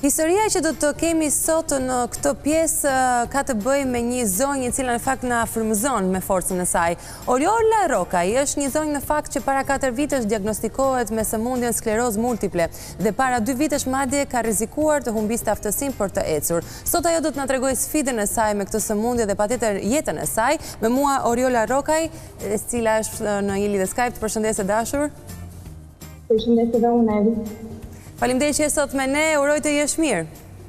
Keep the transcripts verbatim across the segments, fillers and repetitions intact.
Historia që do të kemi sot në këtë pjesë ka të bëjë me një zonjë e cila në fakt na frymëzon me forcën e saj. Oriola Rokaj është një zonjë në fakt që para katër vitesh diagnostikohet me sëmundjen sklerozë multiple dhe para dy vitesh madje ka rrezikuar të humbiste aftësinë për të ecur. Sot ajo do të na tregojë sfidën e saj me këtë sëmundje dhe patjetër jetën e saj. Me mua Oriola Rokaj, e cila është në një lidhje Skype. Përshëndetje dashur. Përshëndetje dhe unë. Faleminderit që je sot me ne, uroj të jesh mirë.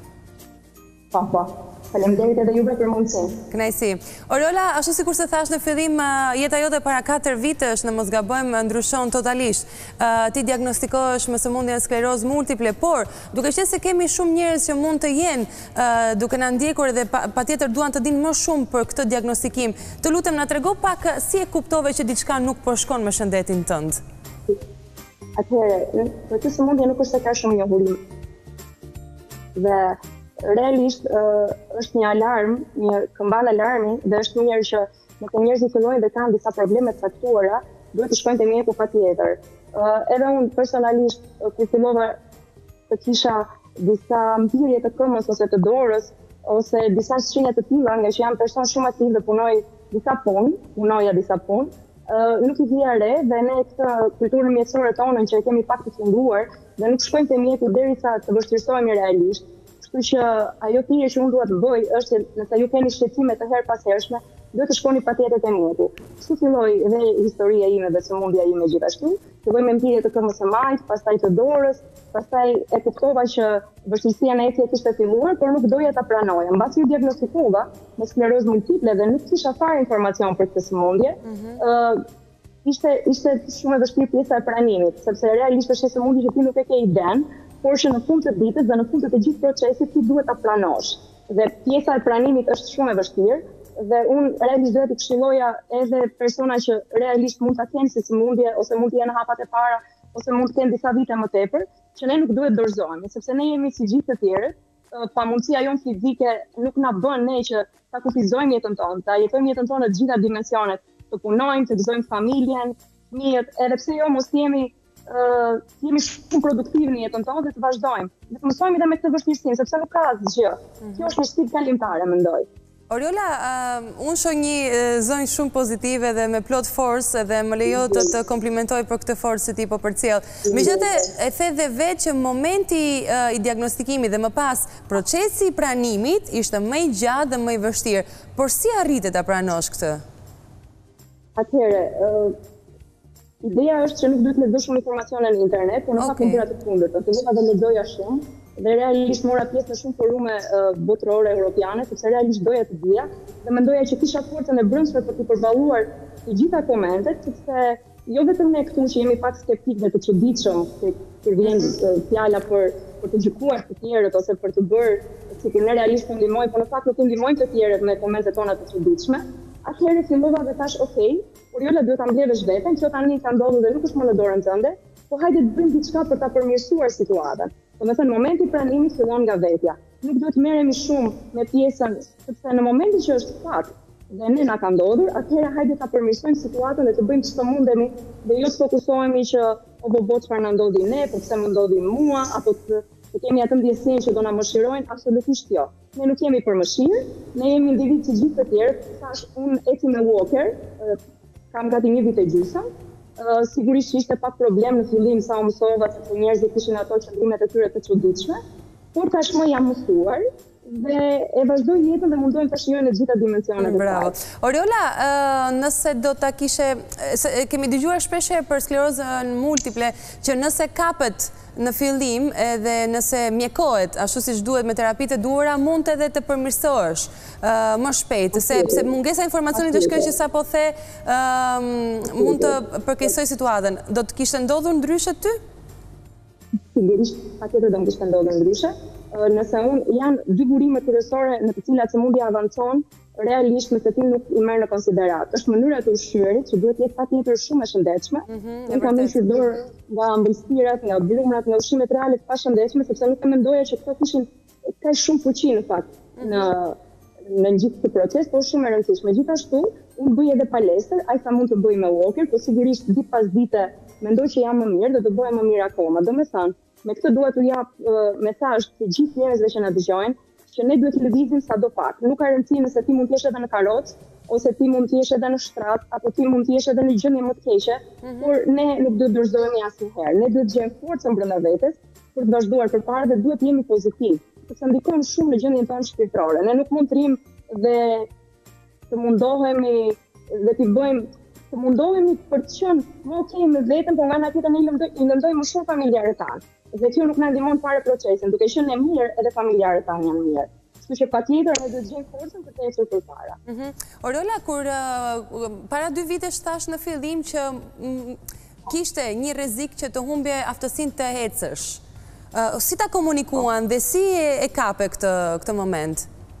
Po, po. Faleminderit edhe juve për mundësinë. Kënaqësi. Oriola, ashtu sikur se thash në fillim, jeta jote para katër vitesh, në mos gabojmë, ndryshon totalisht. Ti diagnostikohesh me sëmundjen sklerozë multiple, por duke qenë se kemi shumë njerëz që mund të jenë duke na ndjekur dhe patjetër duan të dinë më shumë për këtë diagnostikim, të lutem na trego pak si e kuptove që diçka nuk po shkon me shëndetin tënd. Atëherë, për këtë sëmundje nuk është se ka shumë njohurim. Dhe realisht është një alarm, një këmban alarmi, dhe është mirë që nëse njerëzit fillojnë dhe kanë disa probleme të caktuara, duhet të shkojnë te mjeku patjetër. Edhe unë personalisht kur fillova të kisha disa mbirje të këmbës ose të dorës, ose disa shenja të tilla, nga që jam person shumë aktiv dhe punoj disa punë, punoja disa punë, nuk i vija re dhe ne këtë kulturën mjekësore tonën që e kemi pak të funduar dhe nuk shkojmë te mjeku derisa të vështirësohemi realisht. Kështu që ajo thirrje që unë dua të bëj është që nëse ju keni shqetësime të herpashershme, duhet të shkoni patjetër te mjeku. Kështu filloi dhe historia ime dhe sëmundja ime gjithashtu. Filloi me mbirje të këmbës së majt, pastaj të dorës, pastaj e kuptova që vështirësia në ecje kishte filluar, por nuk doja ta pranoja. Mbasi u diagnostikova me sklerozë multiple dhe nuk kisha fare informacion për këtë sëmundje. ë ishte ishte shumë e vështirë pjesa e pranimit, sepse realisht është një sëmundje që ti nuk e ke iden, por që në fund të ditës dhe në fund të të gjithë procesit ti duhet ta pranosh. Dhe pjesa e pranimit është shumë e vështirë. Dhe unë realisht duhet të këshilloja edhe persona që realisht mund ta kenë si sëmundje ose mund të jenë hapat e para ose mund të kenë disa vite më tepër, që ne nuk duhet dorëzohemi, sepse ne jemi si gjithë të tjerët, pamundësia jonë fizike nuk na bën ne që ta kufizojmë jetën tonë, ta jetojmë jetën tonë në të gjitha dimensionet, të punojmë, të gëzojmë familjen, fëmijët, edhe pse jo mos jemi uh, jemi shumë produktiv në jetën tonë dhe të vazhdojmë. Ne të mësojmë edhe me këtë vështirësinë, sepse nuk ka asgjë. Kjo është një sfidë kalimtare, mendoj. Oriola, uh, unë shoh një uh, zonjë shumë pozitive dhe me plot forcë dhe më lejo të të komplimentoj për këtë forcë që ti po përcjell. Megjithatë, e the dhe vetë që momenti uh, i diagnostikimit dhe më pas procesi i pranimit ishte më i gjatë dhe më i vështirë. Por si arrite ta pranosh këtë? Atëherë, uh, ideja është që nuk duhet të lexosh shumë informacione në internet, por në fakt bëra të kundërt. Fillova dhe lexoja shumë dhe realisht mora pjesë në shumë forume uh, botërore europiane, sepse realisht doja të dija dhe mendoja që kisha forcën e brendshme për të përballuar të gjitha komentet, sepse jo vetëm ne këtu që jemi pak skeptik dhe të çuditshëm kur vjen uh, fjala për për të gjykuar të tjerët ose për të bërë sikur ne realisht të ndihmojmë, por në fakt nuk i ndihmojmë të tjerët me komentet tona të çuditshme. Atëherë fillova dhe thash, okay, Oriola duhet ta mbledhësh veten, që tani ka ndodhur dhe nuk është më në dorën tënde, po hajde të bëjmë diçka për ta përmirësuar situatën. Domethënë momenti i pranimit fillon nga vetja. Nuk duhet merremi shumë me pjesën, sepse në momentin që është fat dhe ne na ka ndodhur, atëherë hajde ta përmirësojmë situatën dhe të bëjmë ç'të mundemi dhe jo të fokusohemi që o po çfarë na ndodhi ne, po pse më ndodhi mua, apo të të kemi atë ndjesinë që do na mëshirojnë, absolutisht jo. Ne nuk jemi për mëshirë, ne jemi individ si gjithë të tjerë. Thash, unë eci me walker, kam gati një vit e gjysmë. Sigurisht ishte pak problem në fillim sa u mësova, sepse njerëzit kishin ato qëndrimet e tyre të çuditshme, por tashmë jam mësuar dhe e vazhdoj jetën dhe mundohem të shijoj në të gjitha dimensionet. Bravo. Oriola, nëse do ta kishe, kemi dëgjuar shpesh për sklerozën multiple që nëse kapet në fillim edhe nëse mjekohet ashtu siç duhet me terapitë e duhura, mund edhe të përmirësohesh uh, më shpejt, sepse mungesa e informacionit është kjo që sapo the uh, mund të përkeqësoj situatën. Do të kishte ndodhur ndryshe ty? Sigurisht, patjetër do të kishte ndodhur ndryshe. Uh, nëse unë janë dy burime kryesore në të cilat sëmundja avancon, realisht me se ti nuk i merr në konsiderat. Është mënyra e ushqyerit që duhet të jetë patjetër shumë e shëndetshme. Unë kam hequr dorë nga mbështirat, nga blumrat, nga ushqimet reale të pashëndetshme, sepse nuk e mendoja që këto kishin ka shumë fuqi në fakt në në gjithë këtë proces, por shumë e rëndësishme. Gjithashtu, unë bëj edhe palestër, aq sa mund të bëj me walker, por sigurisht ditë pas dite mendoj që jam më mirë dhe do të bëhem më mirë akoma. Domethënë, Me këtë dua t'u jap uh, mesazh të gjithë njerëzve që na dëgjojnë, që ne duhet të lëvizim sadopak. Nuk ka rëndësi nëse ti mund të jesh edhe në karrocë, ose ti mund të jesh edhe në shtrat, apo ti mund të jesh edhe në gjendje më të keqe, mm -hmm. por ne nuk duhet dorëzohemi asnjëherë. Ne duhet të gjejmë forcën brenda vetes për të vazhduar përpara dhe duhet të jemi pozitiv, sepse ndikon shumë në gjendjen tonë shpirtërore. Ne nuk mund të rrim dhe të mundohemi dhe të bëjmë të mundohemi për të qenë më okay me veten, por nga ana tjetër ne i lëndojmë më shumë familjarët tanë. Dhe kjo nuk na ndihmon fare procesin, duke qenë e mirë edhe familjarët tanë janë mirë. Kështu që patjetër ne duhet të gjejmë forcën për të ecur përpara. Mm -hmm. Oriola, kur uh, para dy vitesh thash në fillim që mm, kishte një rrezik që të humbje aftësinë të ecësh. Uh, si ta komunikuan dhe si e, e kape këtë këtë moment?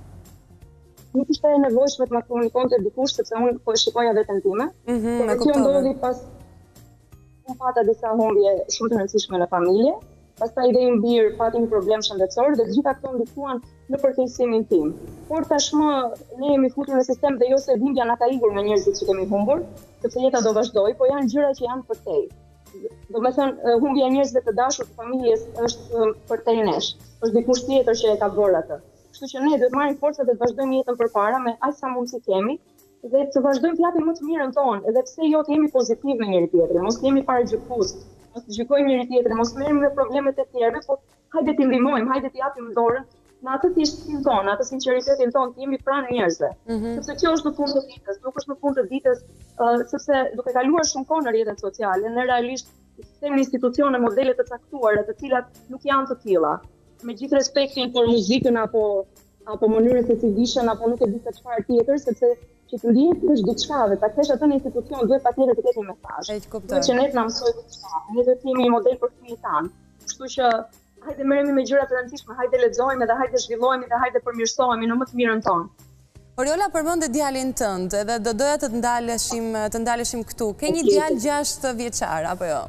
Nuk ishte e nevojshme të ma komunikonte dikush, sepse unë po e shikoja veten time. Mm -hmm, por kjo ndodhi pas unë pata disa humbje shumë të rëndësishme në familje. Pastaj dhe i mbir pati një problem shëndetësor dhe gjitha këto ndikuan në përkeqësimin tim. Por tashmë ne jemi futur në sistem dhe jo se dhimbja na ka ikur me njerëzit që kemi humbur, sepse jeta do vazhdoj, po janë gjëra që janë përtej. Do me thënë, humbja e njerëzve të dashur të familjes është përtej nesh, është dikush tjetër që e ka bërë atë. Kështu që ne duhet marrim forca dhe të vazhdojmë jetën përpara me aq sa mundsi kemi dhe të vazhdojmë të japim më të mirën tonë, edhe pse jo të jemi pozitiv me njëri tjetrin, mos të jemi paragjykues, mos të gjykojmë njëri tjetrin, mos merremi me problemet e tjerëve, po hajde t'i ndihmojmë, hajde t'i japim dorën në atë thjeshtësinë tonë, atë sinqeritetin tonë, të jemi pranë njerëzve. Mm -hmm. Sepse kjo është në fund të ditës, nuk është në fund të ditës, uh, sepse duke kaluar shumë kohë në rrjetet sociale, ne realisht kemi institucione, modele të caktuara, të cilat nuk janë të tilla. Me gjithë respektin për muzikën apo apo mënyrën se si vishën apo nuk e di se çfarë tjetër, sepse që të ndihet është diçka dhe ta kesh atë në institucion duhet patjetër të ketë një mesazh. Duhet që ne të na mësojë diçka. Ne duhet të jemi një model për fëmijët tanë. Kështu që hajde merremi me gjëra të rëndësishme, hajde lexojmë dhe hajde zhvillohemi dhe hajde përmirësohemi në më të mirën tonë. Oriola, përmendë djalin tënd, edhe do doja të ndaleshim të ndaleshim këtu. Ke një djalë gjashtë vjeçar apo jo?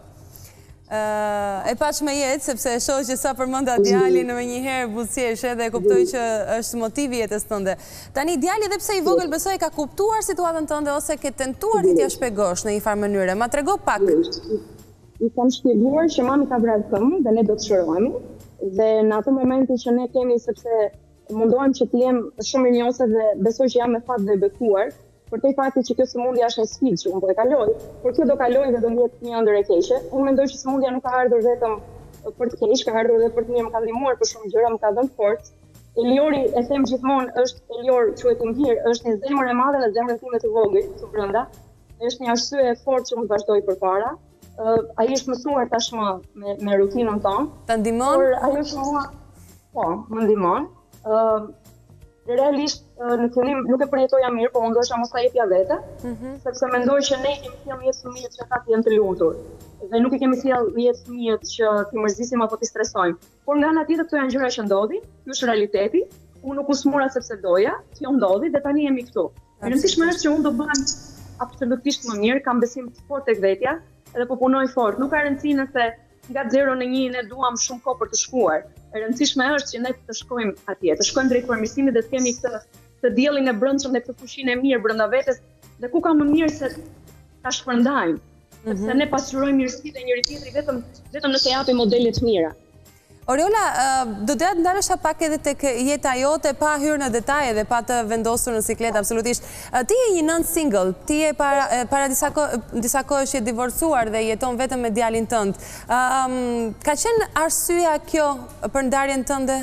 Uh, e paç me jetë, sepse e shoh që sa përmenda djalin në një herë buzëqesh edhe e kuptoj që është motivi jetës tënde. Tani djali edhe pse i vogël besoj ka kuptuar situatën tënde ose ke tentuar ti t'ia shpjegosh në një farë mënyre. Ma trego pak. I kam shpjeguar që mami ka vrarë këmbë dhe ne do të shërohemi. Dhe në atë momentin që ne kemi, sepse mundohem që të jem shumë mirënjohëse dhe besoj që jam me fat dhe bekuar, për te faktit që kjo sëmundja është një sfidë që unë po e kaloj, por kjo do kaloj dhe do jetë një ëndër e keqe. Unë mendoj që sëmundja nuk ka ardhur vetëm për të keq, ka ardhur edhe për të mirë, më ka ndihmuar për shumë gjëra, më ka dhënë forcë. Eliori, e them gjithmonë, është Elior quhet i mirë, është një zemër e madhe në zemrën time të vogël, këtu brenda. Është një arsye e fortë që unë vazhdoj përpara. Uh, ai është mësuar tashmë me, me rutinën tonë. Të ndihmon? Por ajo që mua, po, më ndihmon. Uh, Realisht, në fillim nuk e përjetoja mirë, po mundohesha mos ta jepja vete, mm -hmm. sepse mendoj që ne kemi sjell jetë fëmijët që ata janë të lumtur. Dhe nuk i kemi sjell jetë fëmijët që ti mërzisim apo ti stresojmë. Por nga ana tjetër këto janë gjëra që ndodhin, ky është realiteti. Unë nuk u smura sepse doja, kjo ndodhi dhe tani jemi këtu. E rëndësishme është që unë do bëhem absolutisht më mirë, kam besim të fortë tek vetja dhe po punoj fort. Nuk ka rëndësi nëse nga zero në një ne duam shumë kohë për të shkuar. E rëndësishme është që ne të shkojmë atje, të shkojmë drejt përmirësimit dhe të kemi këtë të diellin e brendshëm dhe këtë fuqinë e mirë brenda vetes, dhe ku ka më mirë se ta shpërndajmë. Sepse ne pasqyrojmë mirësitë e njëri tjetrit vetëm vetëm nëse japim modele të mira. Oriola, do të ndalesha pak edhe tek jeta jote, pa hyrë në detaje dhe pa të vendosur në siklet absolutisht. Ti je një nën single, ti je para, para disa, ko, disa kohësh je divorcuar dhe jeton vetëm me djalin tënd. Um, ka qenë arsyeja kjo për ndarjen tënde?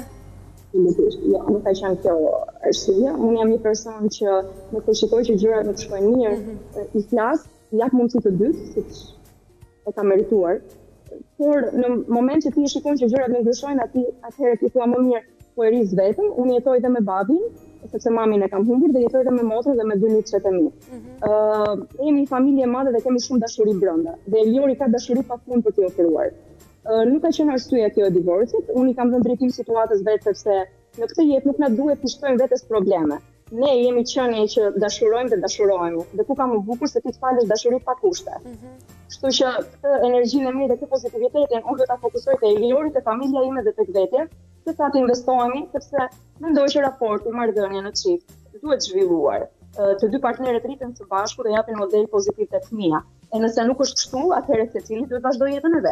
Jo, nuk ka qenë kjo arsyeja. Unë jam një person që nëse shikoj që gjërat nuk shkojnë mirë, mm -hmm. i flas, i jap mundësi të dytë, siç e ka merituar. Por në moment që ti e shikon që gjërat nuk ndryshojnë, aty atëherë ti thua më mirë po e ris vetëm. Unë jetoj edhe me babin, sepse mamin e kam humbur, dhe jetoj edhe me motrën dhe me dy nipçet e mi. Mm -hmm. uh, ne jemi një familje e madhe dhe kemi shumë dashuri brenda. Dhe Eliori ka dashuri pafund për t'i ofruar. Uh, nuk ka qenë arsyeja kjo e divorcit. Unë i kam dhënë drejtim situatës vetë sepse në këtë jetë nuk na duhet të shtojmë vetes probleme. Ne jemi qenie që dashurojmë dhe dashurohemi. Dhe ku ka më bukur se ti të falësh dashuri pa kushte. Mm -hmm. Kështu që këtë energjinë e mirë dhe këtë pozitivitetin unë do ta fokusoj te Eliori, te familja ime dhe tek vetja, se sa të investohemi, sepse mendoj që raporti, marrëdhënia në çift duhet zhvilluar. Të dy partnerët rriten së bashku dhe japin model pozitiv tek fëmia. E nëse nuk është kështu, atëherë secili duhet vazhdojë jetën e vet.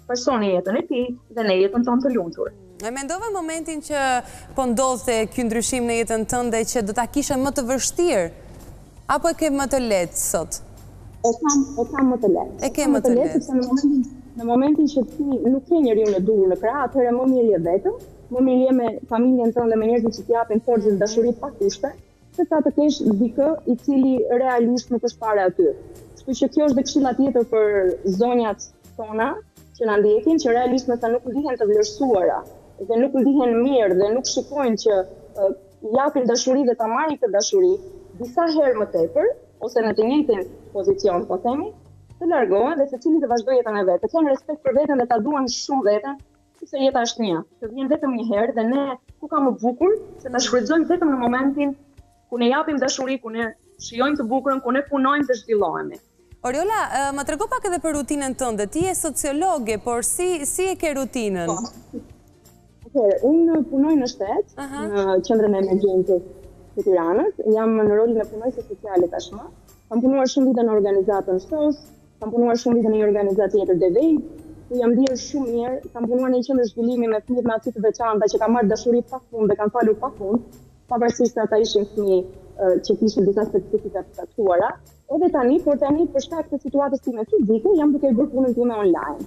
personi jetën e tij dhe ne jetën tonë të lumtur. E mendove momentin që po ndodhte ky ndryshim në jetën tënde që do ta kishe më të vështirë apo e ke më të lehtë sot? E kam, e kam më të lehtë. E ke më të lehtë. Sepse në momentin, në momentin që ti nuk ke njeriu në dur në krah, atëherë më mirë je vetëm, më mirë je me familjen tënde, me njerëzit që t'i japin forcë dhe dashuri pa kushte, se sa të kesh dikë i cili realisht nuk është fare aty. Kështu që kjo është dhe këshilla tjetër për zonjat tona që na ndjekin, që realisht nëse nuk ndihen të vlerësuara dhe nuk ndihen mirë dhe nuk shikojnë që uh, japin dashuri dhe ta marrin këtë dashuri disa herë më tepër ose në të njëjtin pozicion, po themi, të largohen dhe secili të vazhdojë jetën e vet. Të kenë respekt për veten dhe ta duan shumë veten, sepse jeta është një. Të vjen vetëm një herë dhe ne ku ka më bukur se ta shfrytëzojmë vetëm në momentin ku ne japim dashuri, ku ne shijojmë të bukurën, ku ne punojmë dhe zhvillohemi. Oriola, më trego pak edhe për rutinën tënde. Ti je sociologe, por si si e ke rutinën? Po. Atëherë, unë punoj në shtet, uh -huh. në qendrën e emergjencës të Tiranës. Jam në rolin e punojëse sociale tashmë. Kam punuar shumë vite në organizatën S O S, kam punuar shumë vite në një organizatë tjetër D V I, ku jam ndier shumë mirë. Kam punuar në një qendër zhvillimi me fëmijë me aty të veçanta që kanë marrë dashuri pafund dhe kanë falur pafund, pavarësisht se ata ishin fëmijë që kishin disa specifika të caktuara. Edhe tani, por tani për shkak të situatës time fizike, jam duke bërë punën time online.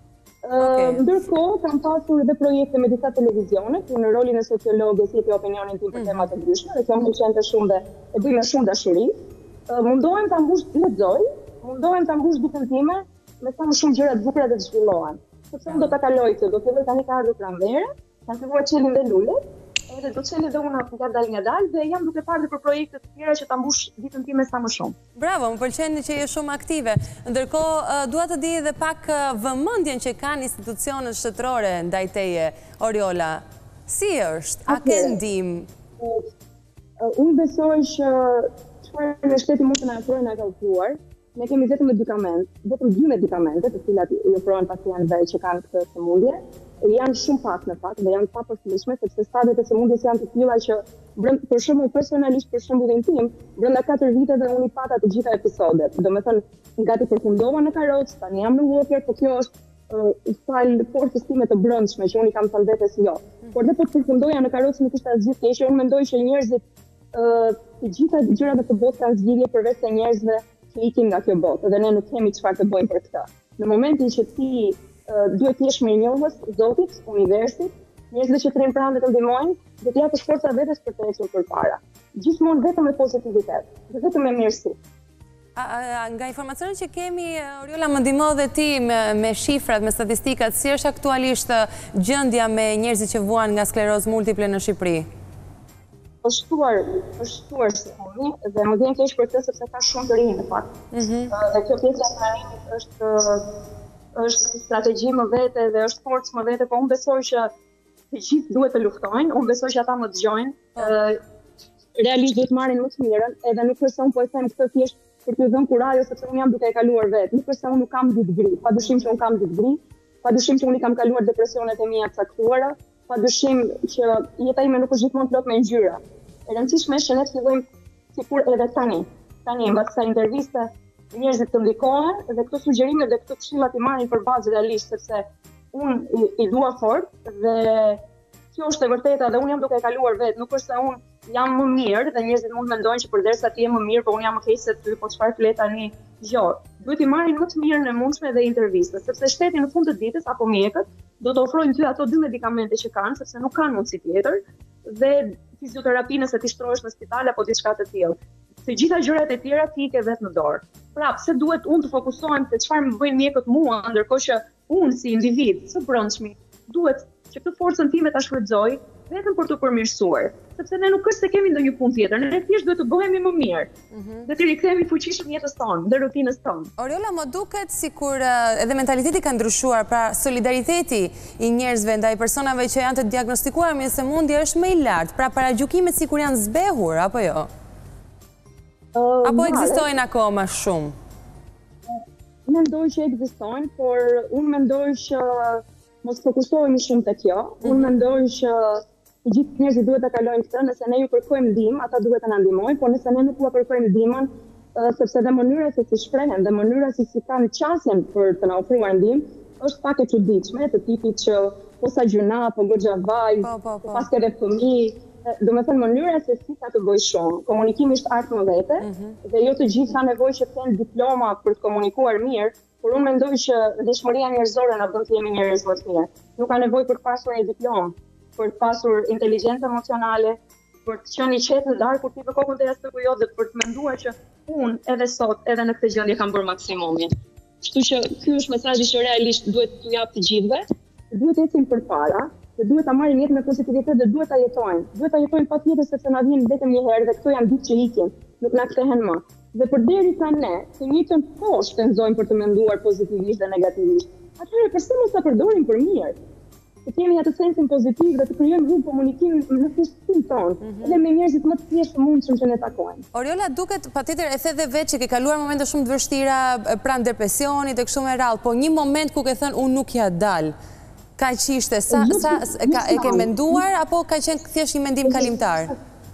Okay. Uh, ndërkohë, kam pasur edhe projekte me disa televizione, ku në rolin e sociologe si e opinionin tim për mm. tema të ndryshme, dhe kjo më pëlqente shumë dhe e bëj me shumë dashuri. Uh, mundohem ta mbush lexoj, mundohem ta mbush ditën time me sa më shumë gjëra të bukura dhe të zhvillohen. Sepse unë do ta kaloj këtë, do filloj tani ka ardhur pranvera, kanë filluar çelin dhe lulet, edhe do të çelë dhe unë nga dal nga dal dhe jam duke parë për projekte të tjera që ta mbush ditën time sa më shumë. Bravo, më pëlqen që je shumë aktive. Ndërkohë, dua të di edhe pak vëmendjen që kanë institucionet shtetërore ndaj teje, Oriola. Si është? A ke ndihmë? Unë besoj që çfarë në shteti mund të na ofrojë na ka ofruar. Ne kemi vetëm medikament, vetëm dy medikamente të cilat i ofrohen pacientëve që kanë këtë sëmundje. Janë shumë pak në fakt dhe janë pa përshtatshme sepse stadiet e sëmundjes janë të tilla që brenda për shembull personalisht për shembullin tim, brenda katër viteve unë i pata të gjitha episodet. Domethënë gati përfundova në karrocë, tani jam në walker, por kjo është uh, fal forcës time të brendshme që unë i kam thënë vetes jo. Por dhe po përfundoja në karrocë nuk ishte asgjë keq, unë mendoj që njerëzit uh, të gjitha gjërat të botë kanë zgjidhje përveç se njerëzve që ikin nga kjo botë dhe ne nuk kemi çfarë të bëjmë për këtë. Në momentin që ti Uh, duhet të jesh mirënjohës Zotit, universit, njerëzve që të rinë pranë dhe të ndihmojnë, dhe të japësh forca vetes për të ecur përpara. Gjithmonë vetëm me pozitivitet, dhe vetëm me mirësi. A, a, nga informacionet që kemi, Oriola, më ndihmo dhe ti me, me shifrat, me statistikat, si është aktualisht gjendja me njerëzit që vuan nga sklerozë multiple në Shqipëri? Është shtuar, është shtuar sezoni dhe më vjen keq për këtë sepse ka shumë të rinj në fakt. Mm -hmm. uh, dhe kjo pjesa e trajnimit është është strategji më vete dhe është forcë më vete, po unë besoj që të gjithë duhet të luftojnë, unë besoj që ata më dëgjojnë, oh. uh, realisht duhet marrin më të mirën, edhe nuk është se unë po e them këtë thjesht për t'ju dhënë kurajo sepse unë jam duke e kaluar vetë, nuk është se unë nuk kam ditë gri, padyshim që unë kam ditë gri, padyshim që unë i kam kaluar depresionet e mia të caktuara, padyshim që jeta ime nuk është gjithmonë plot me ngjyra. E rëndësishme është që ne të fillojmë sikur edhe tani, tani mbas kësaj interviste njerëzit të ndikohen dhe këto sugjerime dhe këto këshillat i marrin për bazë realisht sepse unë i, i dua fort dhe kjo është e vërteta dhe unë jam duke e kaluar vetë, nuk është se unë jam më mirë dhe njerëzit mund mendojnë që përderisa ti je më mirë, po unë jam më keq se ty, po çfarë flet tani? Jo, duhet i marrin më të mirën e mundshme dhe intervistës, sepse shteti në fund të ditës apo mjekët do të ofrojnë ty ato dy medikamente që kanë, sepse nuk kanë mundësi tjetër, dhe fizioterapi nëse ti shtrohesh në spital apo diçka të tillë. Se gjitha gjërat e tjera ti i ke vetë në dorë. Pra, pse duhet unë të fokusohem se çfarë më bëjnë mjekët mua, ndërkohë që unë si individ, së brendshmi, duhet që këtë forcën time ta shfrytëzoj vetëm për të përmirësuar, sepse ne nuk është se kemi ndonjë punë tjetër, ne thjesht duhet të bëhemi më mirë. Mm -hmm. Dhe të rikthehemi fuqishëm jetës tonë dhe rutinës tonë. Oriola, më duket sikur uh, edhe mentaliteti ka ndryshuar, pra solidariteti i njerëzve ndaj personave që janë të diagnostikuar me sëmundje është më i lartë, pra paragjykimet sikur janë zbehur apo jo? Uh, Apo ekzistojnë akoma shumë? Mendoj që ekzistojnë, por unë mendoj që mos fokusohemi shumë te kjo. Mm-hmm. Unë mendoj që të gjithë njerëzit duhet ta kalojnë këtë, nëse ne ju kërkojmë ndihmë, ata duhet të na ndihmojnë, por nëse ne nuk ju kërkojmë ndihmën, uh, sepse dhe mënyra se si shprehen dhe mënyra se si kanë qasjen për të na ofruar ndihmë është pak e çuditshme, të tipit që po sa gjuna, po goxha vaj, po, po, po. pas ke dhe fëmijë. Do me thënë mënyra se si ka të bëj shumë. Komunikimi është art më vete, dhe jo të gjithë ka nevojë që të kenë diploma për të komunikuar mirë, por unë mendoj që dëshmëria njerëzore na bën të jemi njerëz më të mirë. Nuk ka nevojë për të pasur një diplomë, për të pasur inteligjencë emocionale, për të qenë i qetë në darkë kur ti për kokën të jasë të kujot dhe për të menduar që unë edhe sot, edhe në këtë gjendje kam bërë maksimumin. Kështu që ky është mesazhi që realisht duhet t'u jap të gjithëve, duhet të ecim përpara, dhe duhet ta marrim jetën me pozitivitet dhe duhet ta jetojmë. Duhet ta jetojmë patjetër sepse na vjen vetëm një herë dhe këto janë ditë që ikin, nuk na kthehen më. Dhe përderisa ne të njëjtën kohë shpenzojmë për të menduar pozitivisht dhe negativisht, atëherë pse mos ta përdorim për mirë? Të kemi atë sensin pozitiv dhe të krijojmë rrugë komunikimi në fustin tonë, edhe me njerëzit më të thjeshtë të mundshëm që ne takojmë. Oriola, duket patjetër e the dhe vetë që ke kaluar momente shumë të vështira pranë depresionit e kështu me radhë, po një moment ku ke thënë unë nuk ja dal. Ka qishte, sa, sa e ke menduar, apo ka qenë thjesht një mendim kalimtar?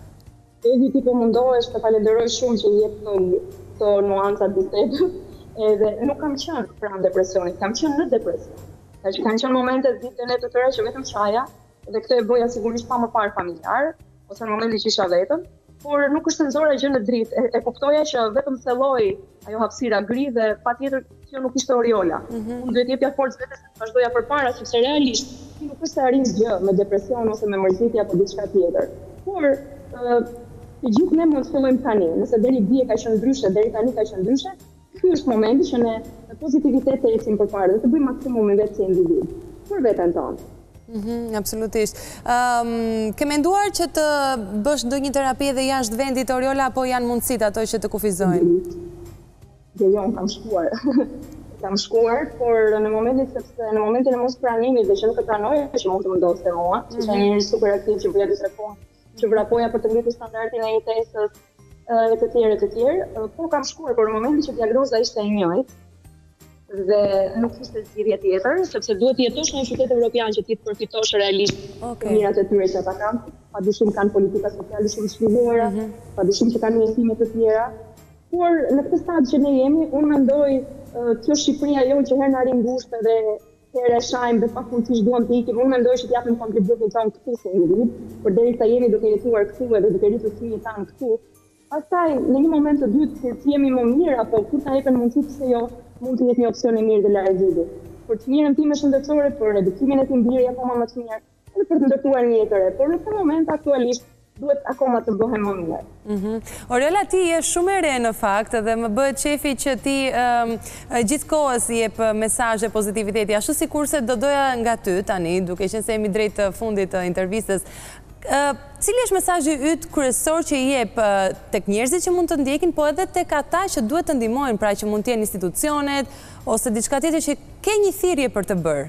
Edi ti po mundohesh të falenderoj shumë që jep këto nuanca bisedës, edhe nuk kam qenë pranë depresionit, kam qenë në depresion. Ka që kanë qenë momente ditën e të tëra që vetëm qaja, dhe këtë e bëja sigurisht pa më parë familjar, ose në momenti që isha vetëm, por nuk është nxora gjë në dritë, e, e kuptoja që vetëm thelloi ajo hapësira gri dhe patjetër që nuk ishte Oriola. Unë duhet jepja forcë vetes të vazhdoja përpara, sepse realisht ti nuk është se arrin gjë me depresion ose me mërzitje apo diçka tjetër. Por uh, të gjithë ne mund të fillojmë tani, nëse deri dje ka qenë ndryshe, deri tani ka qenë ndryshe, ky është momenti që ne me pozitivitet të ecim përpara dhe të bëjmë maksimumin vetë si individ, për veten tonë. Mm-hmm, absolutisht. Um, ke menduar që të bësh ndonjë terapi edhe jashtë vendit, Oriola, apo janë mundësit ato që të kufizojnë? Dhe jo, kam shkuar. kam shkuar, por në momentin sepse në momentin e mos pranimit dhe që nuk e pranoja që mund të më ndoste mua, që mm-hmm. një njëri super aktiv që bëja dy tre punë, që vrapoja për të ngritur standardin e jetesës e të tjerë e të tjerë, por kam shkuar, por në momentin që diagnoza ishte e njëjtë, dhe nuk ishte zgjidhje tjetër, sepse duhet të jetosh në një qytet evropian që ti të përfitosh realisht okay. mirat e tyre që ata kanë, padyshim kanë politika sociale shumë të zhvilluara, mm -hmm. padyshim që kanë mjedimet të tjera, por në këtë stad që ne jemi, unë mendoj uh, kjo Shqipëria jonë që herë na ri ngushtë dhe herë e shajmë dhe pafuqisht duam të ikim, unë mendoj që të japim kontributin tonë këtu si individ, përderisa jemi duke jetuar këtu edhe duke rritur fëmijët tanë këtu. Pastaj në një moment të dytë kur të jemi më mirë apo kur ta jepen mundësi pse jo, mund të jetë një opsion i mirë dhe largimi. Për të mirën time shëndetësore, për edukimin e tim biri akoma më të mirë, edhe për të ndërtuar një jetë re, por në këtë moment aktualisht duhet akoma të bëhem më mirë. Mm-hmm. Oriola, ti je shumë e re në fakt dhe më bëhet qefi që ti um, gjithkohës jep mesazhe pozitiviteti, ashtu sikurse do doja nga ty tani, duke qenë se jemi drejt fundit të intervistës. Uh, cili është mesazhi yt kryesor që i jep uh, tek njerëzit që mund të ndjekin, po edhe tek ata që duhet të ndihmojnë, pra që mund të jenë institucionet ose diçka tjetër që ke një thirrje për të bërë?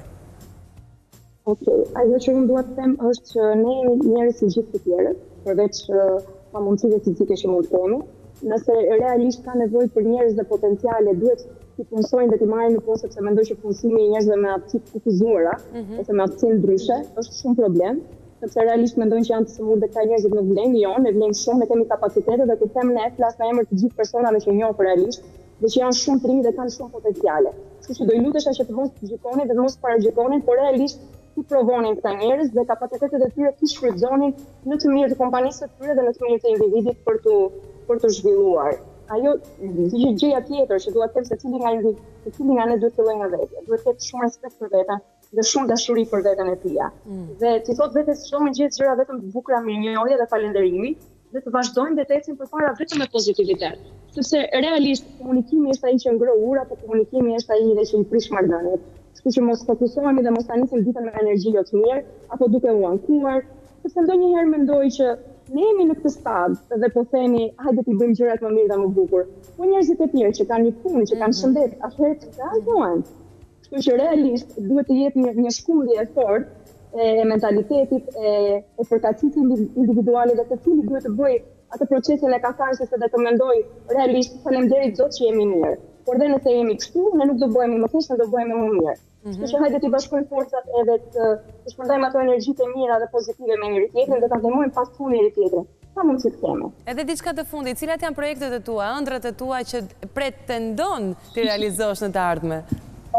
Okej, okay. Ajo që unë dua të them është që ne jemi njerëz si gjithë të tjerët, përveç uh, pamundësive fizike që mund të kemi. Nëse realisht ka nevojë për njerëz dhe potenciale, duhet të punsojnë dhe të marrin në punë, sepse mendoj që punësimi i njerëzve me aftësi të kufizuara mm -hmm. ose me aftësi ndryshe është shumë problem. Sepse realisht mendojnë që janë të sigurt dhe këta njerëzit nuk vlejnë, jo, ne vlejmë shumë, ne kemi kapacitete dhe kur them ne, flas në emër të gjithë personave që njoh realisht dhe që janë shumë të rinj dhe kanë shumë potenciale. Kështu që do i lutesha që të mos gjikonin dhe të mos paragjikonin, por realisht ti provonin këta njerëz dhe kapacitetet e tyre ti shfrytëzonin në të mirë të kompanisë së tyre dhe në të mirë të individit për të për të zhvilluar. Ajo gjëja tjetër që dua të them se cili nga cili nga ne duhet të fillojë nga vetja. Duhet të ketë shumë respekt për veten dhe shumë dashuri për veten e tij. Mm. Dhe ti thot vetes shumë gjithë gjëra vetëm të bukura mirënjohje dhe falënderimi dhe të vazhdojmë dhe të ecim përpara vetëm me pozitivitet. Sepse realisht komunikimi është ai që ngro ura, apo komunikimi është ai që i prish marrëdhëniet. Kështu që mos fokusohemi dhe mos ta nisim ditën me energji jo të mirë, apo duke u ankuar, sepse ndonjëherë mendoj që ne jemi në këtë stad dhe po themi, hajde t'i bëjmë gjërat më mirë dhe më bukur. Po njerëzit e tjerë që kanë një punë, që kanë shëndet, atëherë të realizohen. Kështu që realisht duhet të jetë një, një shkullje e fortë e mentalitetit, e, e përkatësisë individuale dhe të cilit duhet të bëj atë procesin e katharsis dhe të mendoj realisht faleminderit Zot që jemi mirë. Por dhe nëse jemi kështu, ne nuk do bëhemi më keq, ne do bëhemi më mirë. Kështu që hajde t'i bashkojmë forcat edhe të, të shpërndajmë ato energjitë e mira dhe pozitive me njëri tjetrin dhe ta ndihmojmë pas punë njëri tjetrin. Sa mund të kemi. Edhe diçka të fundit, cilat janë projektet e tua, ëndrat e tua që pretendon të realizosh në të ardhmen?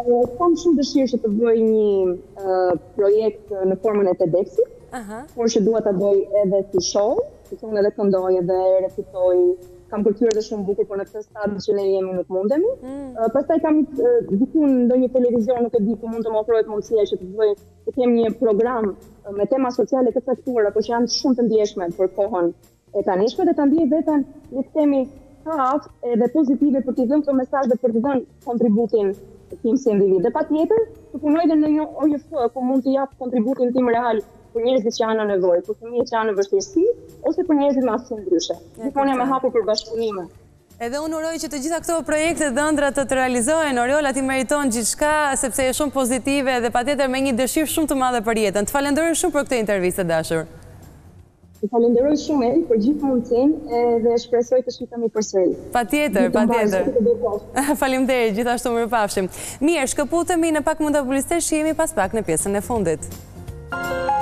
Kam shumë dëshirë që të bëj një projekt në formën e TEDx-it, por që dua ta bëj edhe si show, që unë edhe këndoj edhe recitoj, kam kërcyer dhe shumë bukur, por në këtë stadë që ne jemi nuk mundemi. Pastaj kam diku në ndonjë televizion, nuk e di ku mund të më ofrohet mundësia që të bëj, të kem një program me tema sociale të caktuara, por që janë shumë të ndjeshme për kohën e tanishme, dhe ta ndjej veten le të themi kaf edhe pozitive për t'i dhënë këto mesazhe, për t'i dhënë kontributin tim si individ. Dhe patjetër, të punoj edhe në një O J F ku mund të jap kontributin tim real për njerëzit që janë në nevojë, për fëmijët që janë në vështirësi, ose për njerëzit me asnjë ndryshe. Gjithmonë jam e hapur për bashkëpunime. Edhe unë uroj që të gjitha këto projekte dhe ëndra të të realizohen. Oriola, ti meriton gjithçka sepse je shumë pozitive dhe patjetër me një dëshirë shumë të madhe për jetën. Të falenderoj shumë për këtë intervistë, dashur. Të falenderoj shumë Eri për gjithë mundësinë dhe shpresoj të shikemi përsëri. Patjetër, patjetër. Faleminderit, gjithashtu mirupafshim. Mirë, shkëputemi në pak mund të publicitesh, jemi pas pak në pjesën e fundit.